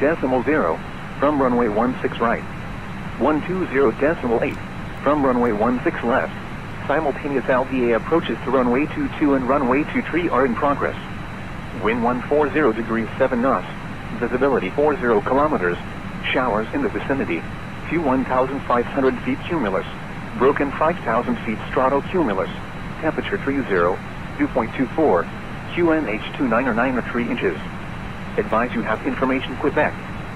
120.0 from runway 16 right. 120.8 from runway 16 left. Simultaneous LDA approaches to runway 22 and runway 23 are in progress. Wind 140 degrees 7 knots. Visibility 40 kilometers. Showers in the vicinity. Few 1,500 feet cumulus. Broken 5,000 feet stratocumulus. Temperature 30. Dew point 24. QNH 299 or 3 inches. Advise you have information Quebec.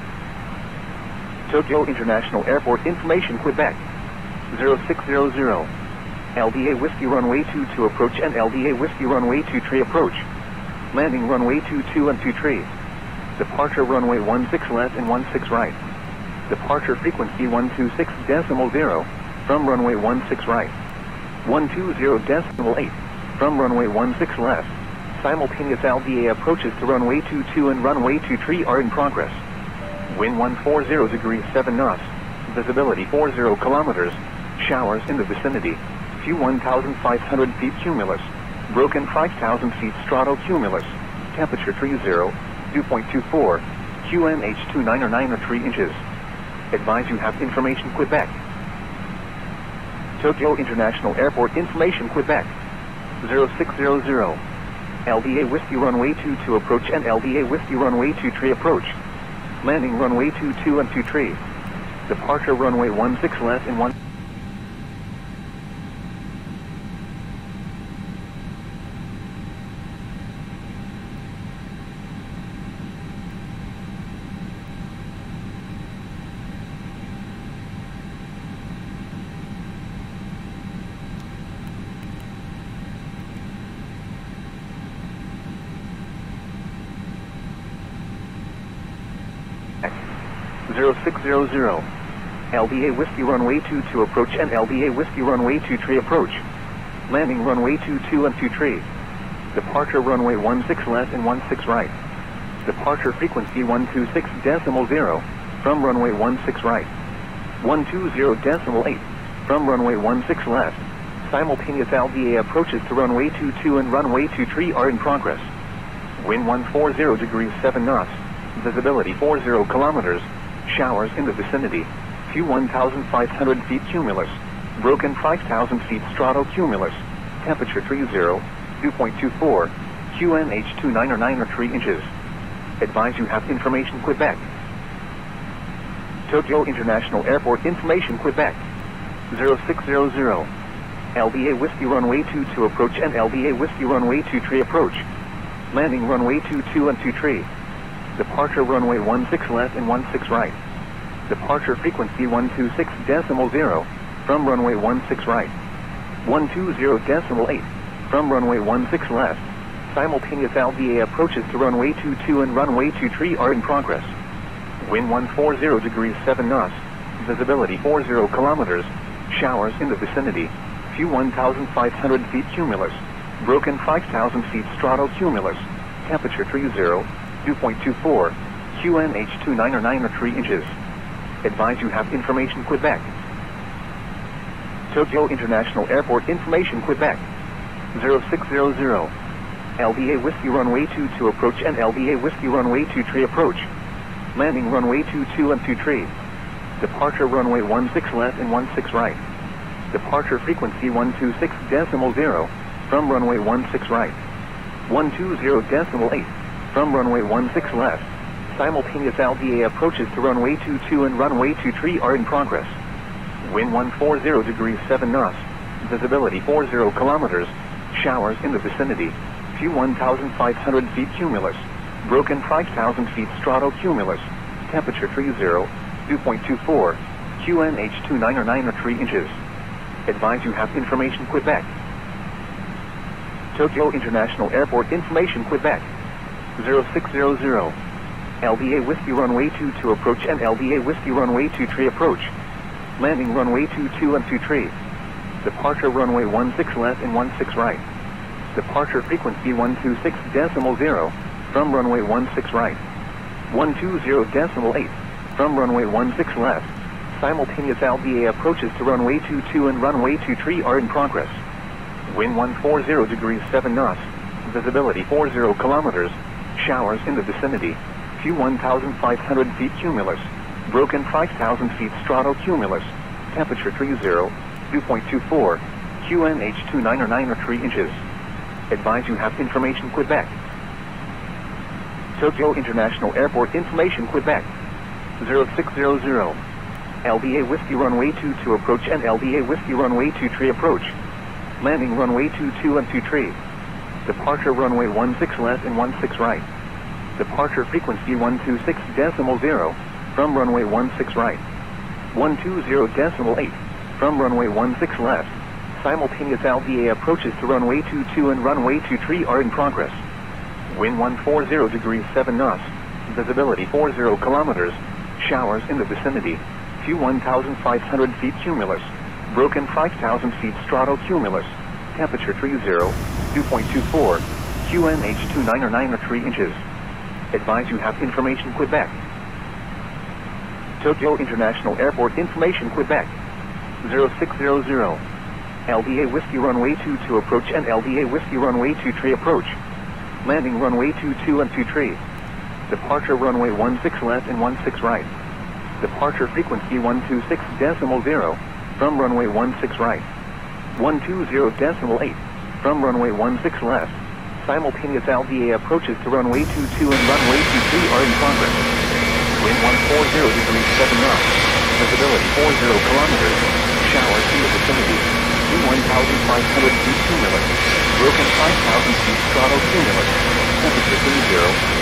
Tokyo International Airport information Quebec. 0600. LDA Whiskey runway 22 approach and LDA Whiskey runway 23 approach. Landing runway 22 and 23. Departure runway 16 left and 16 right. Departure frequency 126.0 from runway 16 right. 120.8 from runway 16 left. Simultaneous LDA approaches to runway 22 and runway 23 are in progress. Wind 140 degrees 7 knots. Visibility 40 kilometers. Showers in the vicinity. Few 1,500 feet cumulus. Broken 5,000 feet stratocumulus. Temperature 30. Dew point 24. QNH 299 or 3 inches. Advise you have information Quebec. Tokyo International Airport information Quebec. 0600. LDA Whiskey runway 22 approach and LDA Whiskey runway 23 approach. Landing runway 22 and 23. Departure runway 16 left and 1. LDA Whiskey runway 22 approach and LDA Whiskey runway 23 approach. Landing runway 22 and 23. Departure runway 16 left and 16 right. Departure frequency 126.0 from runway 16 right. 120.8 from runway 16 left. Simultaneous LDA approaches to runway 22 and runway 23 are in progress. Wind 140 degrees 7 knots. Visibility 40 kilometers. Showers in the vicinity. Few 1,500 feet cumulus. Broken 5,000 feet stratocumulus. Temperature 30. Dew point 24. QNH 299 or 3 inches. Advise you have information Quebec. Tokyo International Airport information Quebec. 0600. LDA Whiskey runway 22 approach and LDA Whiskey runway 23 approach. Landing runway 22 and 23. Departure runway 16 left and 16 right. Departure frequency 126.0 from runway 16 right. 120.8 from runway 16 left. Simultaneous LDA approaches to runway 22 and runway 23 are in progress. Wind 140 degrees 7 knots. Visibility 40 kilometers. Showers in the vicinity. Few 1,500 feet cumulus. Broken 5,000 feet stratocumulus. Temperature 30. Dew point 24. QNH 299 or 3 inches. Advise you have information Quebec. Tokyo International Airport information Quebec. 0600. LDA Whiskey runway 22 approach and LDA Whiskey runway 23 approach. Landing runway 22 and 23. Departure runway 16 left and 16 right. Departure frequency 126.0 from runway 16 right. 120.8 from runway 16 left. Simultaneous LDA approaches to runway 22 and runway 23 are in progress. Wind 140 degrees 7 knots. Visibility 40 kilometers. Showers in the vicinity. Few 1,500 feet cumulus. Broken 5,000 feet stratocumulus. Temperature 30. Dew point 24. QNH 299 or 3 inches. Advise you have information Quebec. Tokyo International Airport information Quebec. 0600. LDA Whiskey runway 22 approach and LDA Whiskey runway 23 approach. Landing runway 22 and 23. Departure runway 16 left and 16 right. Departure frequency 126.0 from runway 16 right. 120.8 from runway 16 left. Simultaneous LDA approaches to runway 22 and runway 23 are in progress. Wind 140 degrees 7 knots. Visibility 40 kilometers. Showers in the vicinity. few 1,500 feet cumulus. Broken 5,000 feet stratocumulus. Temperature 30, 2.24. QNH 29 or 3 inches. Advise you have information Quebec. Tokyo International Airport information Quebec. 0600. LBA Whiskey Runway 22 approach and LBA Whiskey Runway 23 approach. Landing runway 22 and 23. Departure runway 16 left and 16 right. Departure frequency 126.0 from runway 16 right. 120.8 from runway 16 left. Simultaneous LBA approaches to runway 22 and runway 23 are in progress. Wind 140 degrees 7 knots. Visibility 40 kilometers. Showers in the vicinity. Few 1,500 feet cumulus. Broken 5,000 feet stratocumulus. Temperature 30, 2.24. QNH 29 or 3 inches. Advise you have information Quebec. Tokyo International Airport information Quebec. 0600. LBA Whiskey Runway 22 approach and LBA Whiskey Runway 23 approach. Landing runway 22 and 23. Departure runway 16 left and 16 right. Departure frequency 126.0 from runway 16 right. 120.8 from runway 16 left. Simultaneous LBA approaches to runway 22 and runway 23 are in progress. Wind 140 degrees 7 knots. Visibility 40 kilometers. Showers in the vicinity. 1,500 feet cumulus. Broken 5,000 feet stratocumulus. Temperature 30.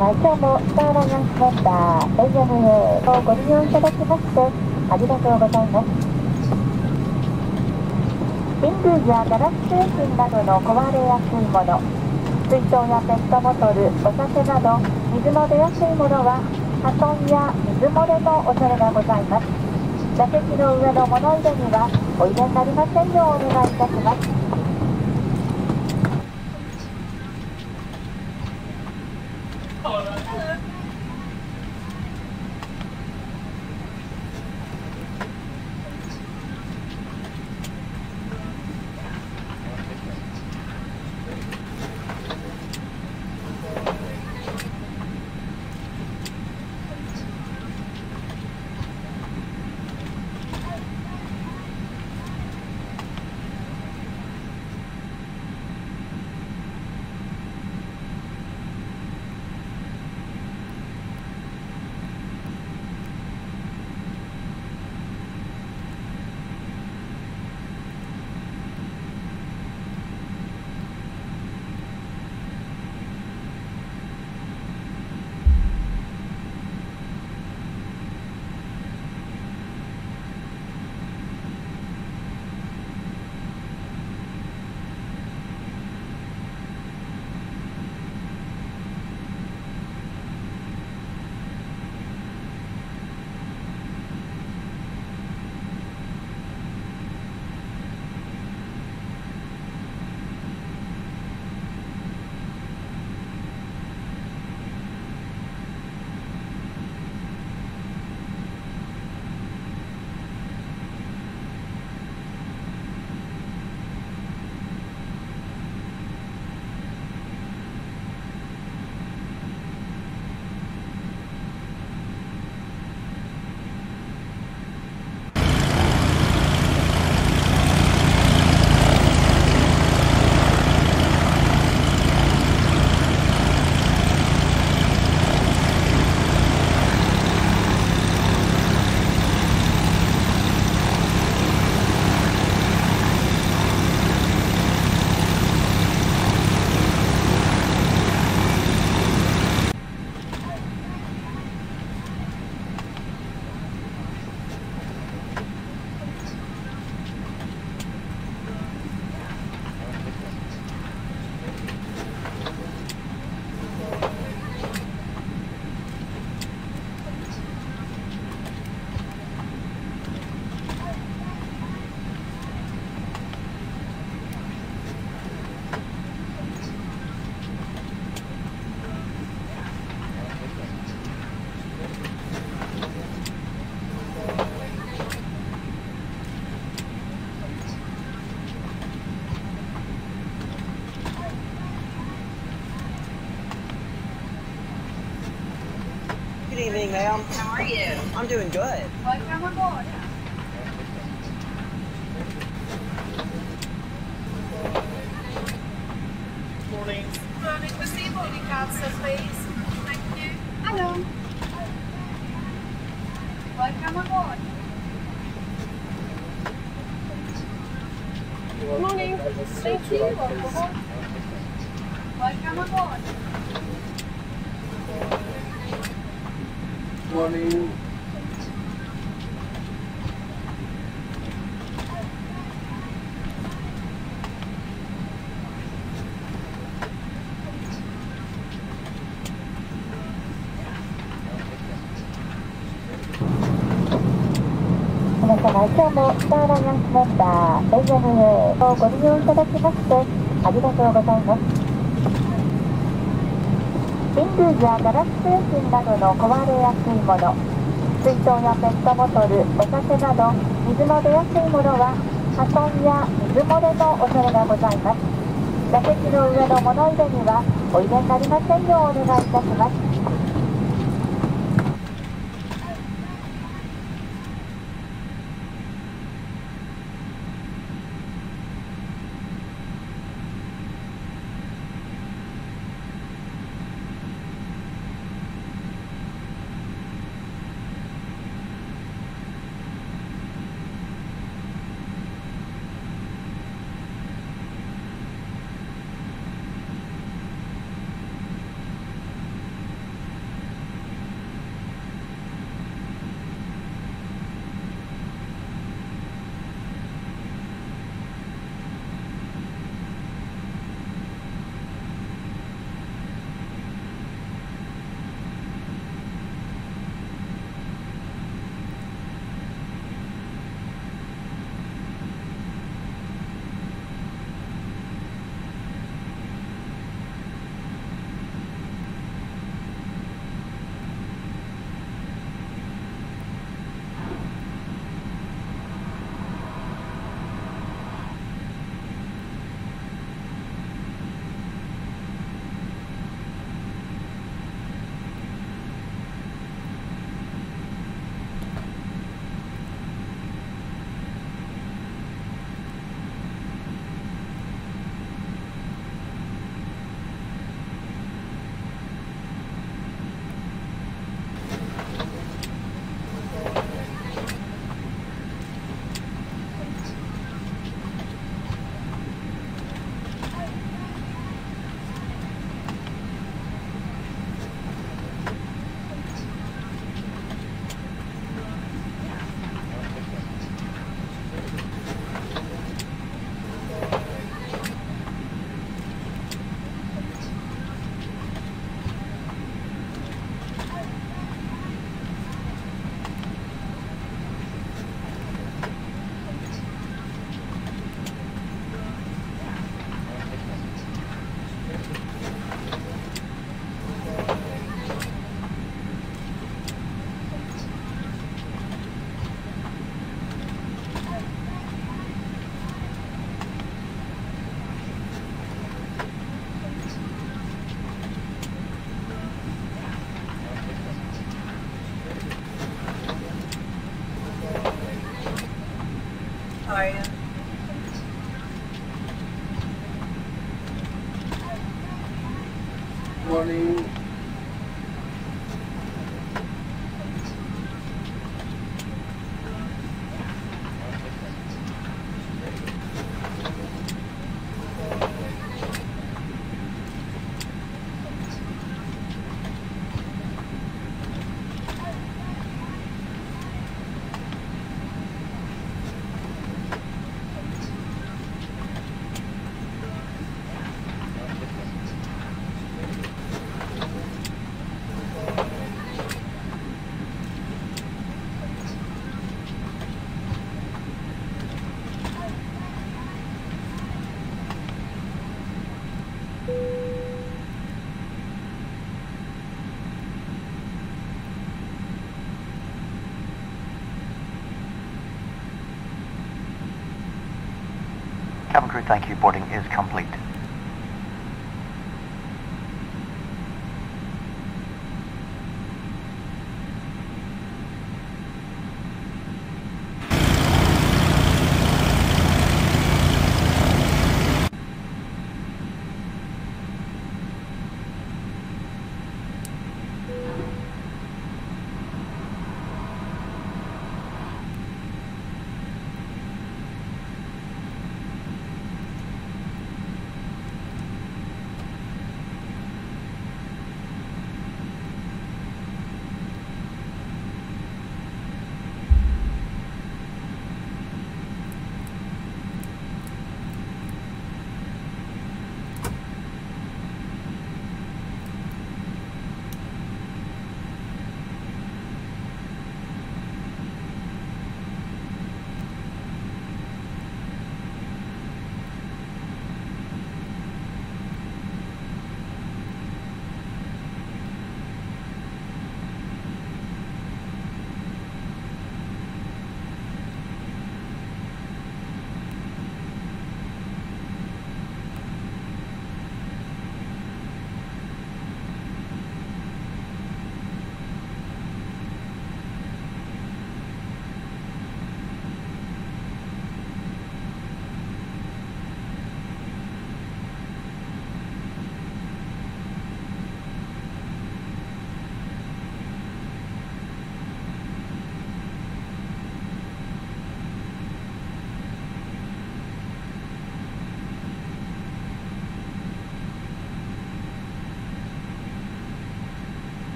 様、今日もスターアライアンスメンバー ANA をご利用いただきましてありがとうございます。リングやガラス製品などの壊れやすいもの、水筒やペットボトル、お酒など水の出やすいものは破損や水漏れの恐れがございます。座席の上の物入れにはお入れになりませんようお願いいたします。 Good evening, ma'am. How are you? I'm doing good. Welcome aboard. Morning. Morning. Receive boarding cards, sir, please. Thank you. Hello. Welcome aboard. Good morning. Thank you. Welcome aboard. Welcome aboard. Morning. 皆様、今日もスターアライアンスメンバー ANA をご利用いただきましてありがとうございます。リングやガラス製品などの壊れやすいもの、水筒やペットボトル、お酒など水の出やすいものは破損や水漏れの恐れがございます。座席の上の物入れにはお入れになりませんようお願いいたします。 morning. Cabin crew, thank you. Boarding is complete.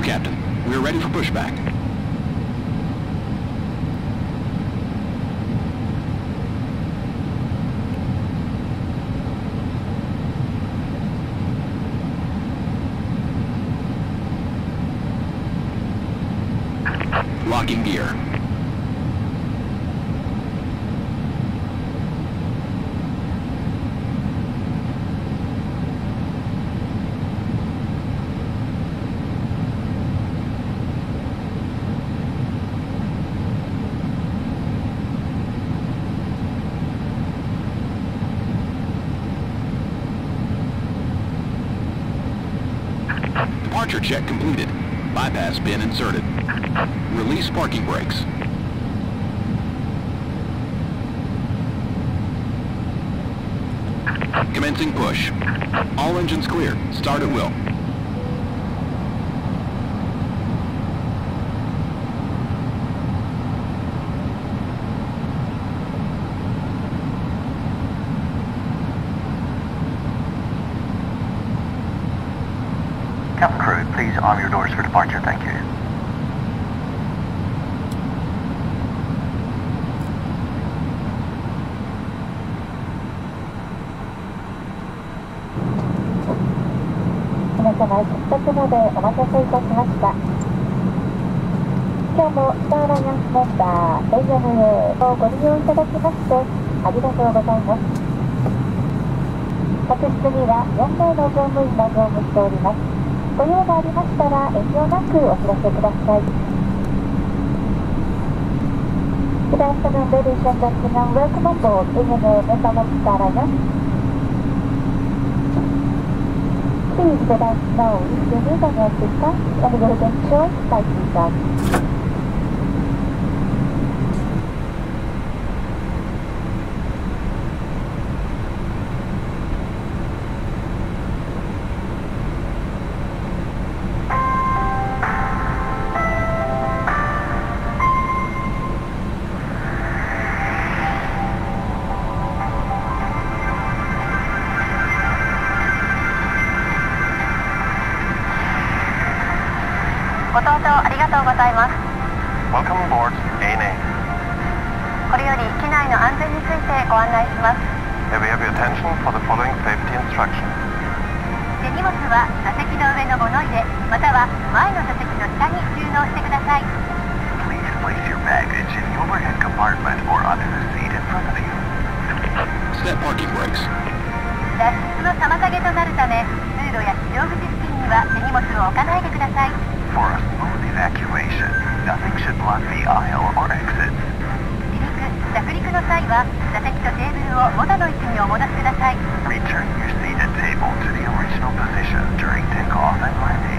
Captain. We are ready for pushback. Locking gear. Departure check completed. Bypass bin inserted. Release parking brakes. Commencing push. All engines clear. Start at will. Captain Crew, please arm your doors for departure. Thank you. 皆様、出発までお待たせいたしました。今日もスターアライアンスメンバー ANA をご利用いただきましてありがとうございます。客室には4名の乗務員が乗務しております。ご用がありましたら遠慮なくお知らせください。Good afternoon, ladies and gentlemen. Welcome on board ANA member of Star Alliance. Please let us know if you need any assistance and will ensure flight return. Welcome aboard ANA. これより機内の安全についてご案内します。 Have you attention for the following safety instructions? 手荷物は座席の上の物入れまたは前の座席の下に収納してください。 Please place your baggage in the overhead compartment or under the seat in front of you. Set parking brakes. 脱出の妨げとなるため通路や非常口付近には手荷物を置かないでください。 For a smooth evacuation, nothing should block the aisle or exit. 着陸の際は座席とテーブルを元の位置にお戻しください。 Return your seat and table to the original position during takeoff and landing.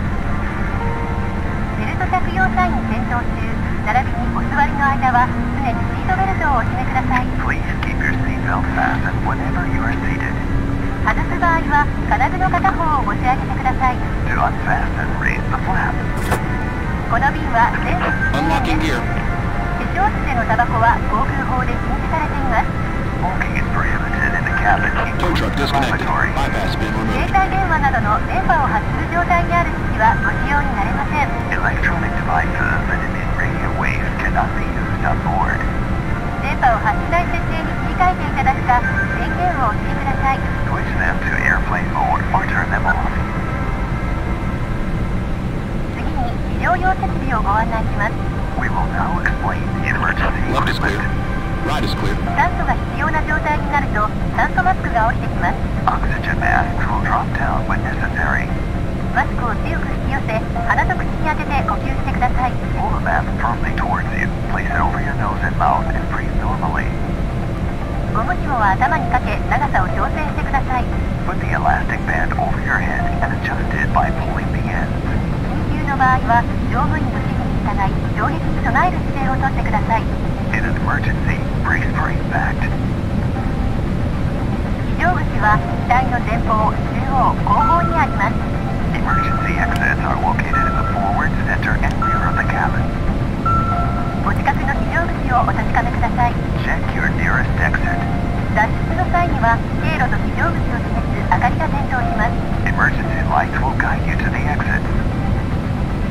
ベルト着用際に点灯中並びにお座りの間は常にシートベルトをお締めください。 Please keep your seatbelt fastened whenever you are seated. 外す場合は金具の片方を持ち上げてください。 To unfasten, raise the flap. この便は全席 Unlocking gear. 化粧室でのタバコは航空法で禁止されています。 Smoking is prohibited in the cabin, Tow truck including disconnected. lavatory. Bypass bin 携 removed. 帯電話などの電波を発する状態にある機器はご使用になれません。 Electronic devices that emit radio waves cannot be used on board. 電波を発しない設定に切り替えていただくか電源をお切りください。 Switch them to airplane mode or turn them off. 次に非常用設備をご案内します。 We will now explain the emergency Left is clear. equipment. Right is clear. 酸素が必要な状態になると酸素マスクが降りてきます。 Oxygen masks will drop down when necessary. マスクを強く引き寄せ鼻と口に当てて呼吸してください。 Pull the mask firmly towards you. Place it over your nose and mouth and breathe normally. ゴム紐は頭にかけ長さを調整してください。 Put the elastic band over your head and adjust it by pulling the ends. 緊急の場合は乗務員の指示に従い衝撃に備える姿勢をとってください。 In an emergency, brace for impact. 非常口は機体の前方、中央、後方にあります。 Emergency exits are located in the forward, center, and rear of the cabin. お近くの非常口をお確かめください。 Check your nearest exit. 脱出の際には経路と非常口を示す明かりが点灯します。 Emergency lights will guide you to the exit.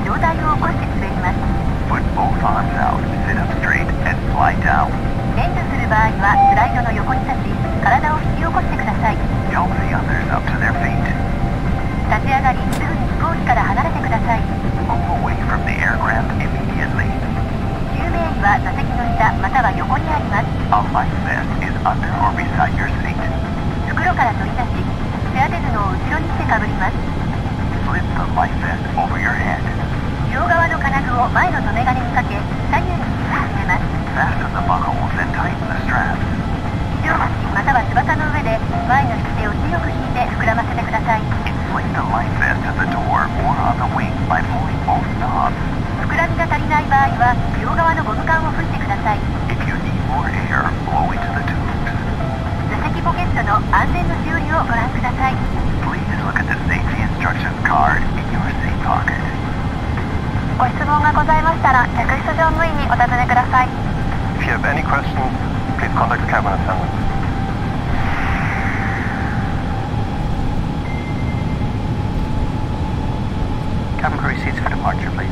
上体を起こして滑ります。 Put both arms out, sit up straight, and slide down. 連打する場合はスライドの横に立ち、体を引き起こしてください。 Help the others up to their feet. 立ち上がり、すぐに飛行機から離れてください。 Move away from the aircraft immediately. 救命医は座席の下または横にあります。 A life vest is under or beside your seat. 袋から取り出し、手当て布を後ろにしてかぶります。 Slip the life vest over your head. 両側の金具を前の留め金にかけ、左右に引き締めます。 Fasten the buckles and tighten the straps. 両口または翼の上で前の引き手を強く引いて膨らませてください。 Inflate the life vest to the door or on the wing by pulling both knobs. 膨らみが足りない場合は両側のゴム管を吹いてください。 If you need more air, blow into the tubes. 座席ポケットの安全の修理をご覧ください。 Please look at the safety instructions card in your seat pocket. ご質問がございましたら客室乗務員にお尋ねください。 If you have any questions, please contact the cabin attendant. Cabin crew seats for departure, please.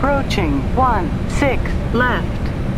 Approaching 16 left.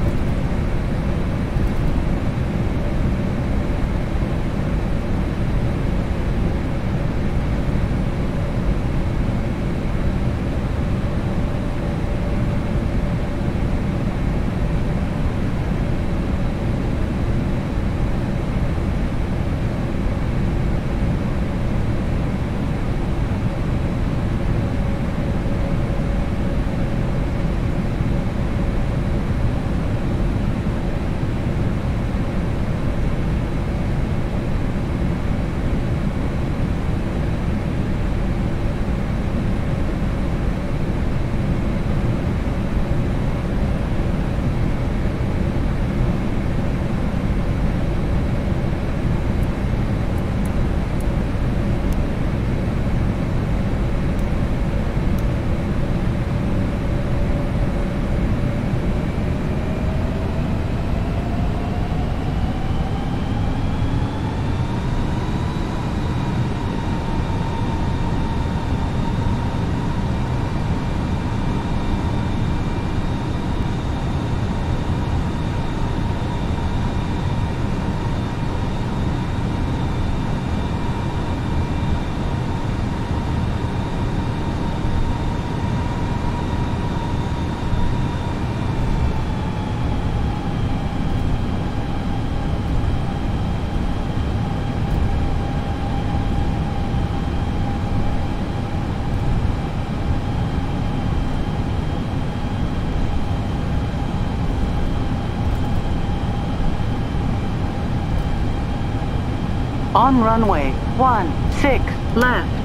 On runway 16 left.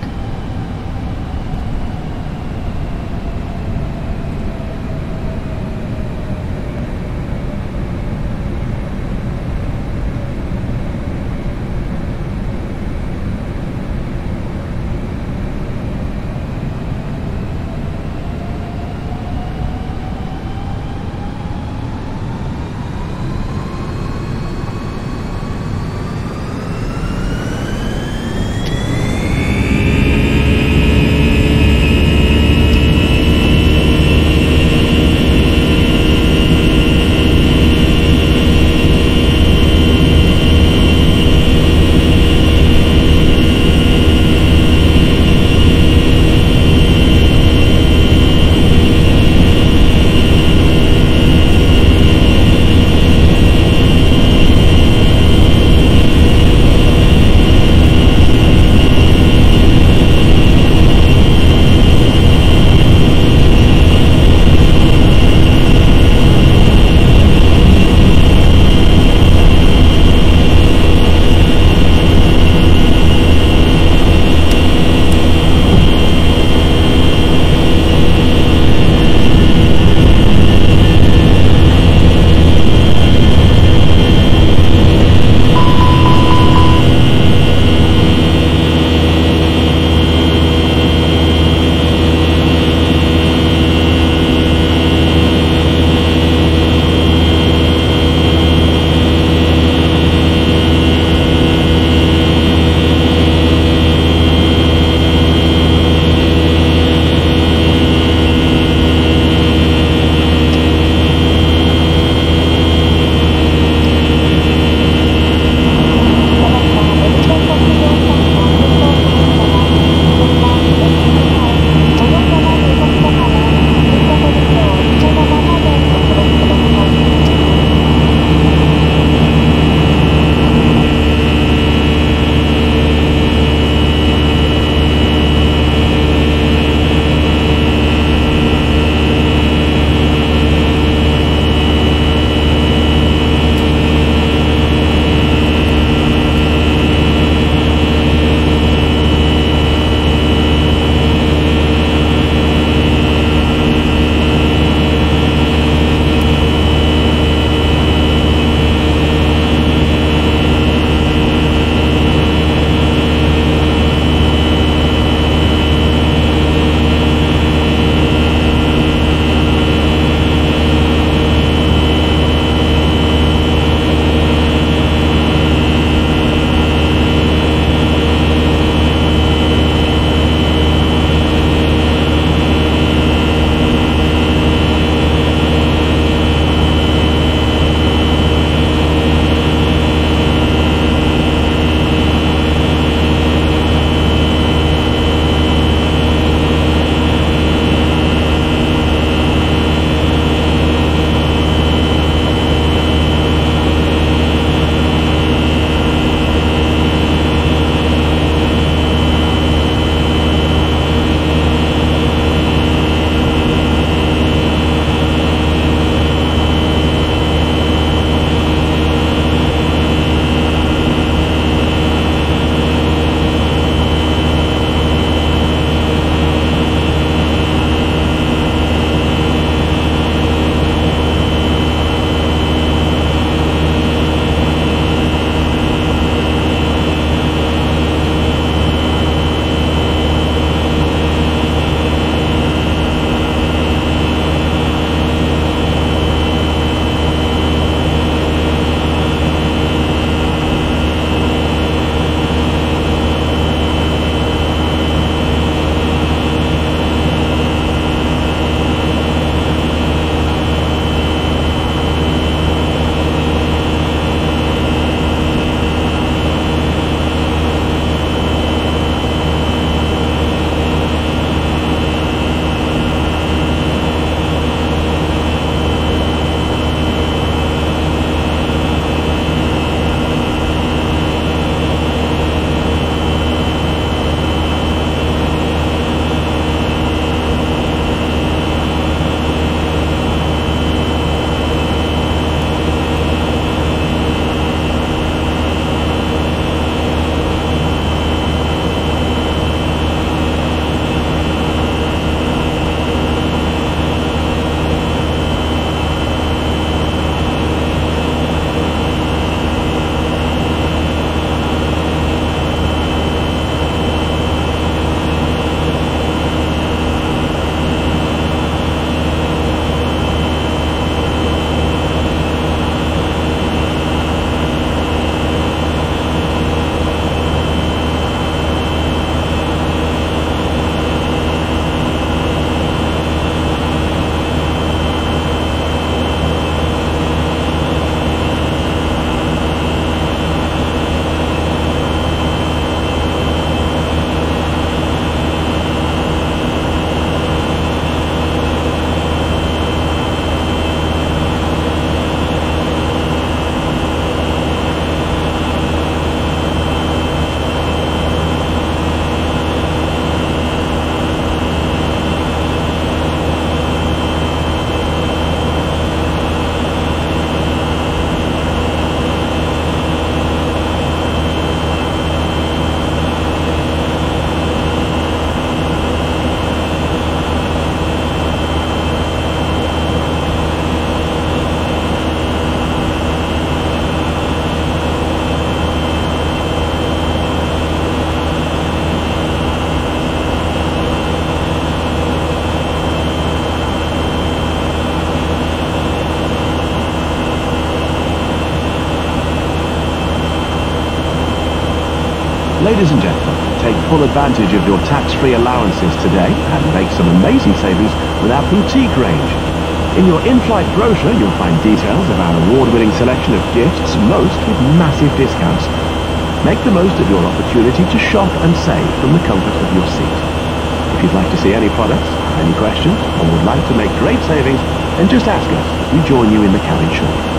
Ladies and gentlemen, take full advantage of your tax-free allowances today and make some amazing savings with our boutique range. In your in-flight brochure, you'll find details of our award-winning selection of gifts, most with massive discounts. Make the most of your opportunity to shop and save from the comfort of your seat. If you'd like to see any products, have any questions, or would like to make great savings, then just ask us as we join you in the cabin shortly.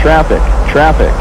Traffic, traffic.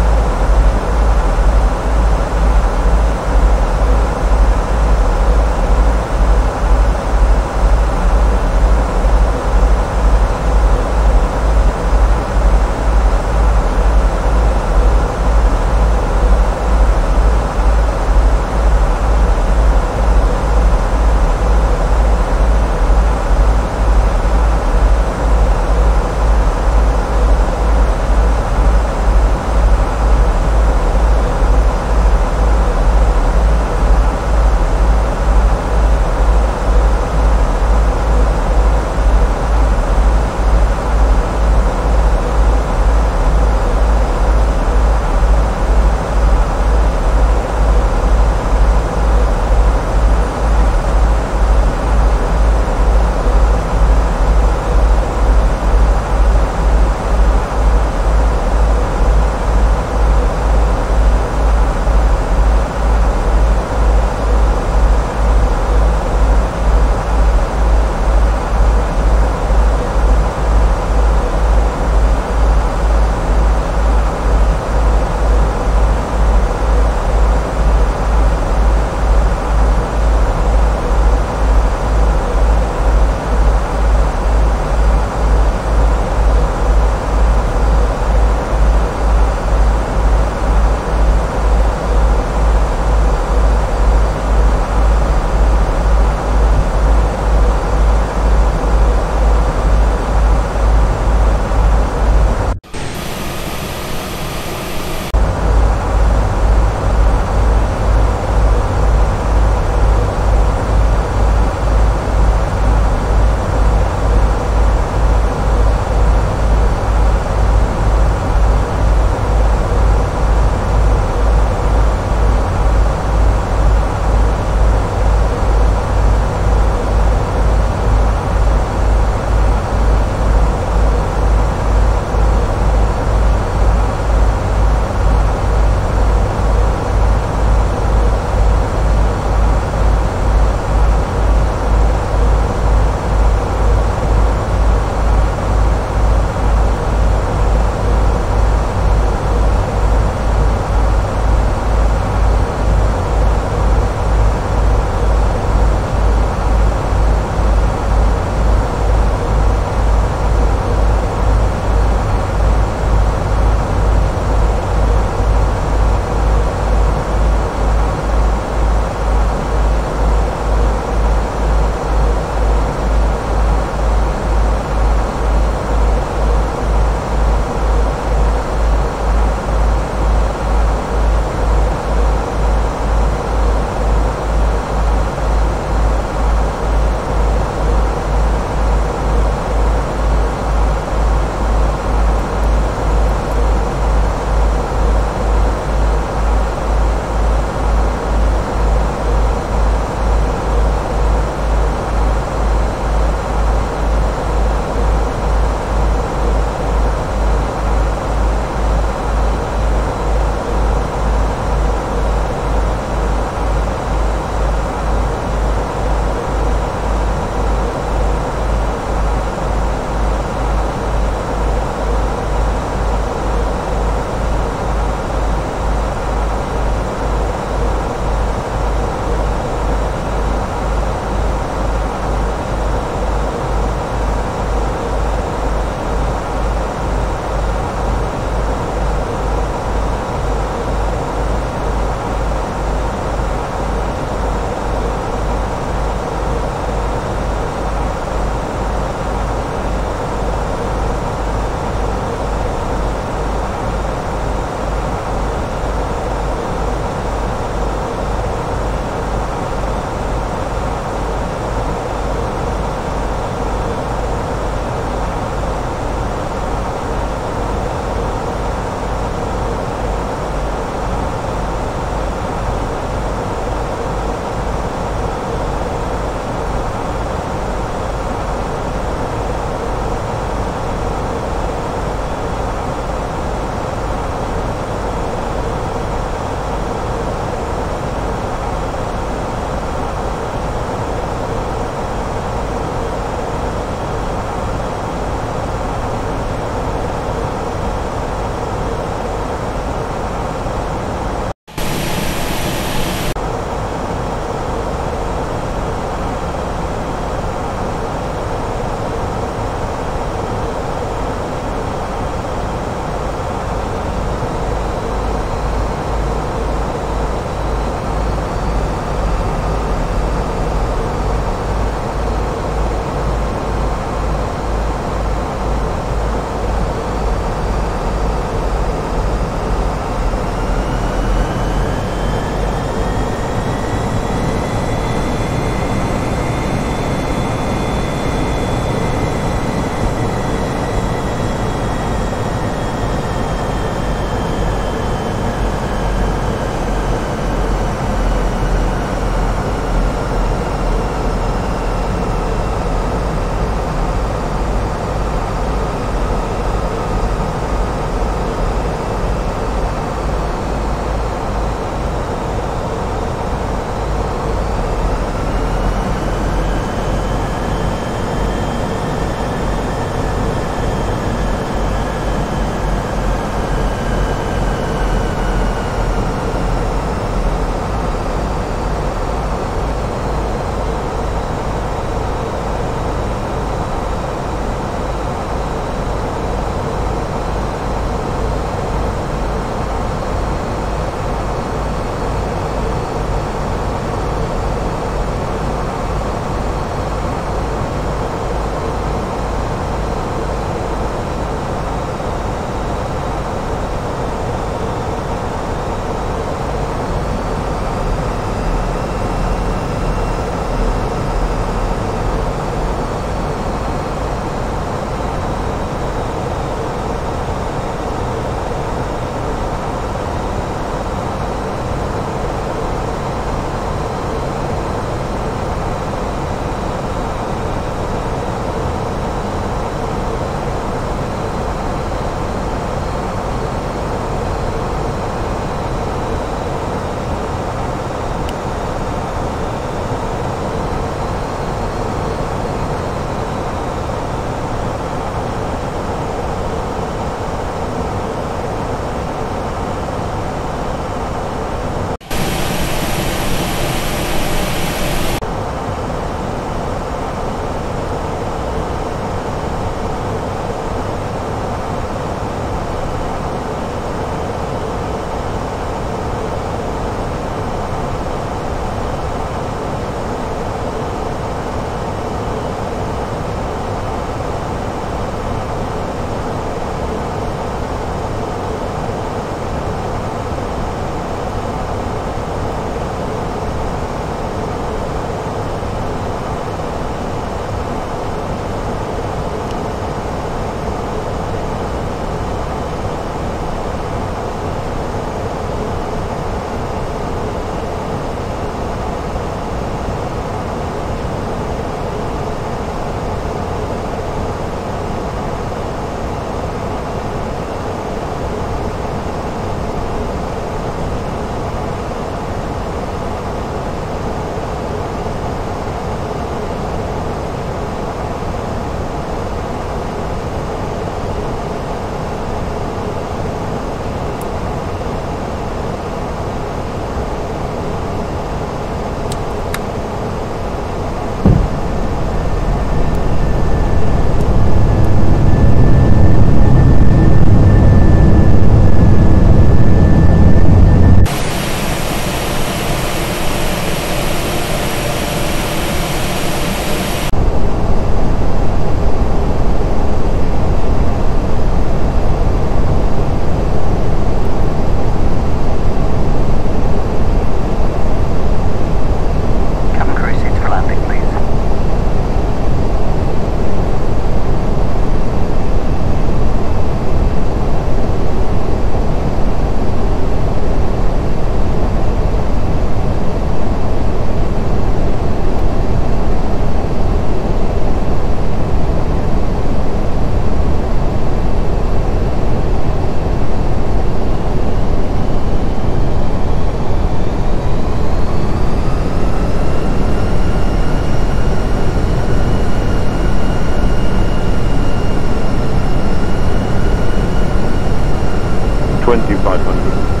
2500.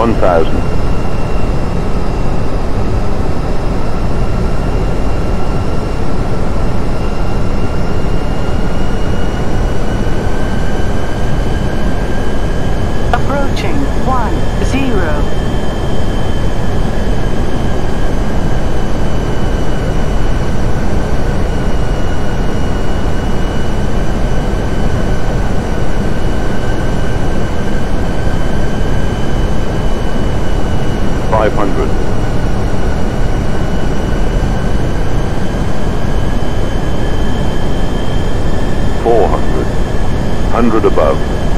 1,000. Approaching 10. 500. 400. 100 above.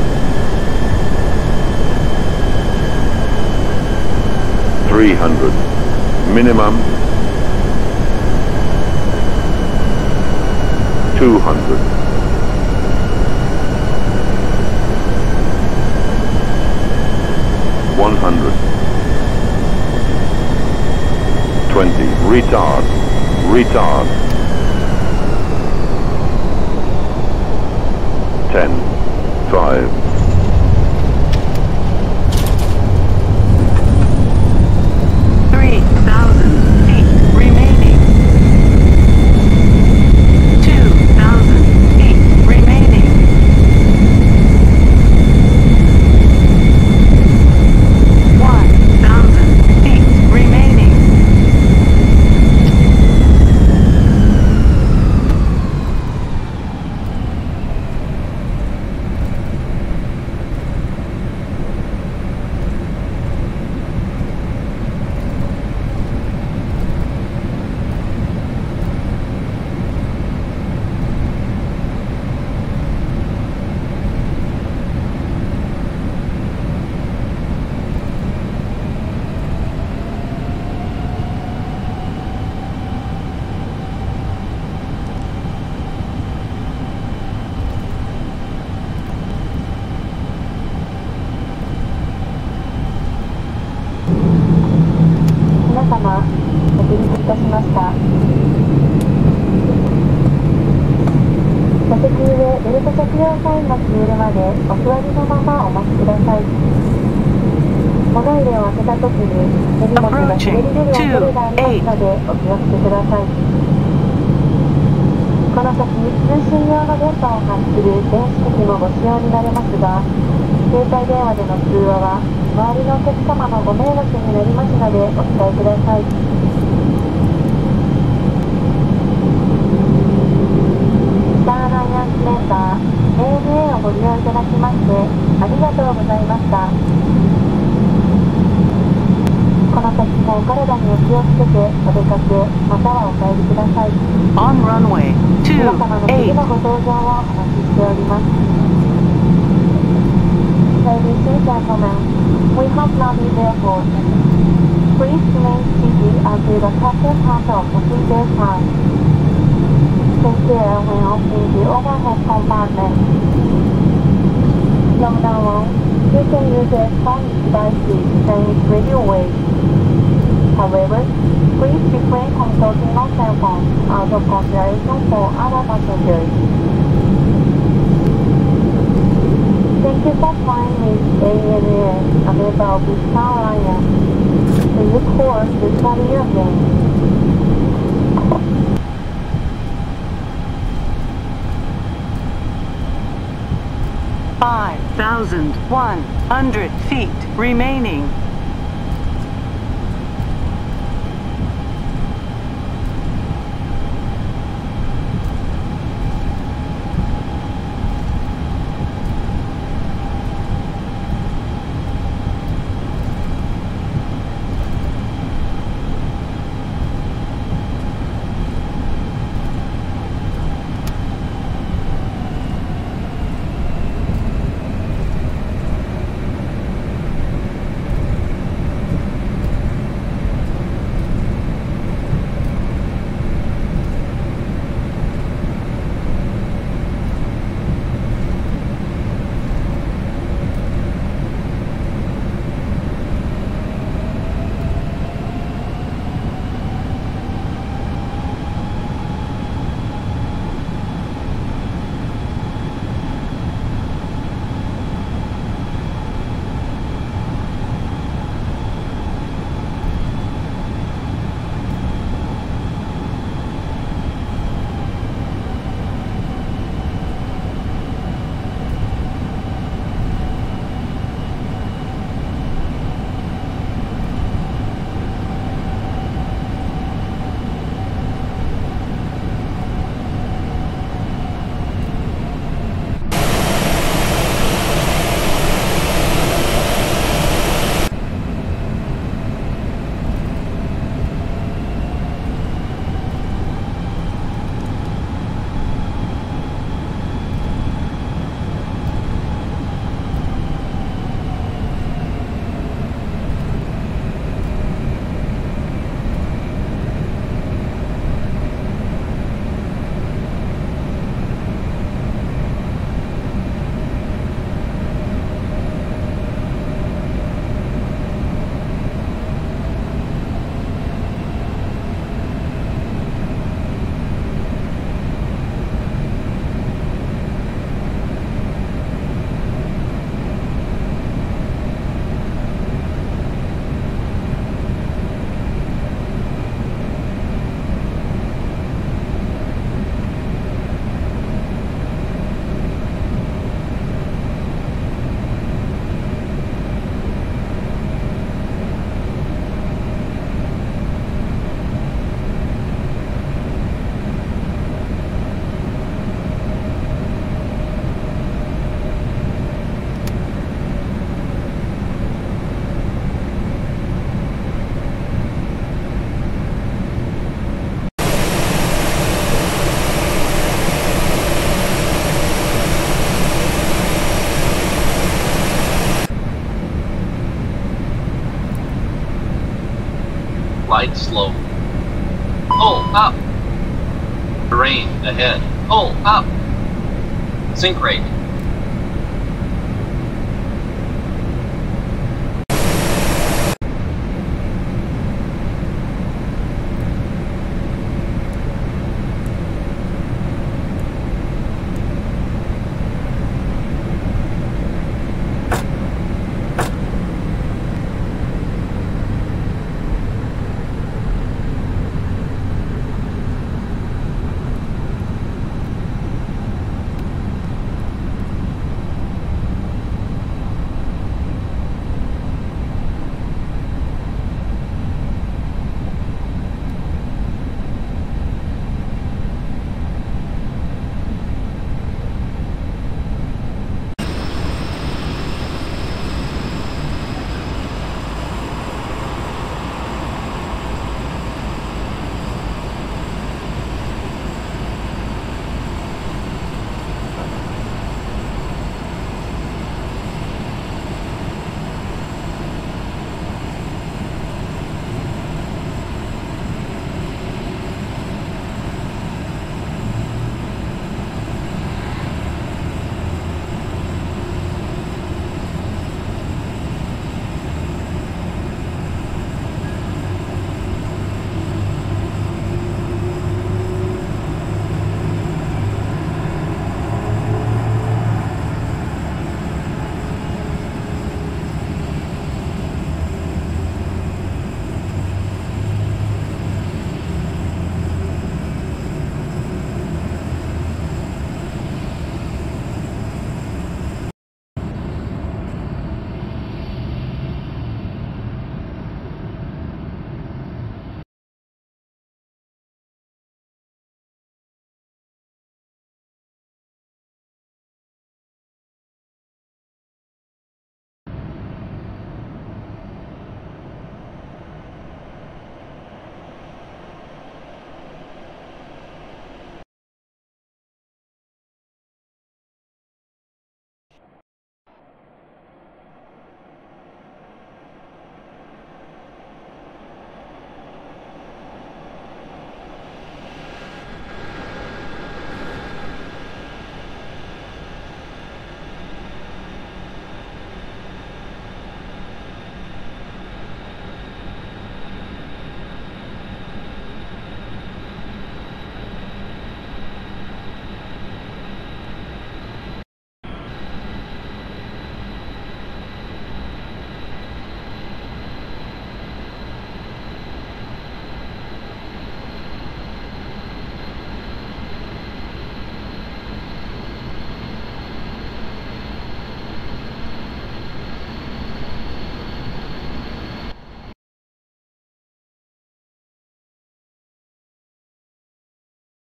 300. Minimum. 200. 100. 20. Retard. Retard. 10. 5. 3,000 feet remaining. 2,000 feet remaining. 1,000 feet remaining. 皆様、お気づきいたしました。座席上ベルト着用サインが消えるまでお座りのままお待ちください。物入れを開けた時に手荷物が滑り出る恐れがありますのでお気をつけください。この先通信用の電波を発する電子機器もご使用になれますが、携帯電話での通話は周りのお客様のご迷惑になりますのでお伝えください。スターアライアンスメンバー ANA をご利用いただきましてありがとうございました。この先もお体にお気をつけてお出かけまたはお帰りください。 On runway 皆様の次 28. のご搭乗をお待ちしております。Ladies and gentlemen, we have now been airport. Please remain seated until the captain handle procedure time. Take care when opening the overhead compartment. From now on, you can use electronic devices and radio waves. However, please refrain from talking on cell phones out of consideration for other passengers. Thank you for flying with ANA, a member of the Star Alliance. We look forward to serving you again. Five 1,100 feet remaining. Glide slow. Pull up. Terrain ahead. Pull up. Sink rate